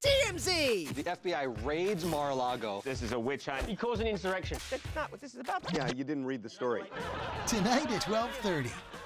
TMZ! The FBI raids Mar-a-Lago. This is a witch hunt. He caused an insurrection. That's not what this is about. Yeah, you didn't read the story. Tonight at 12:30.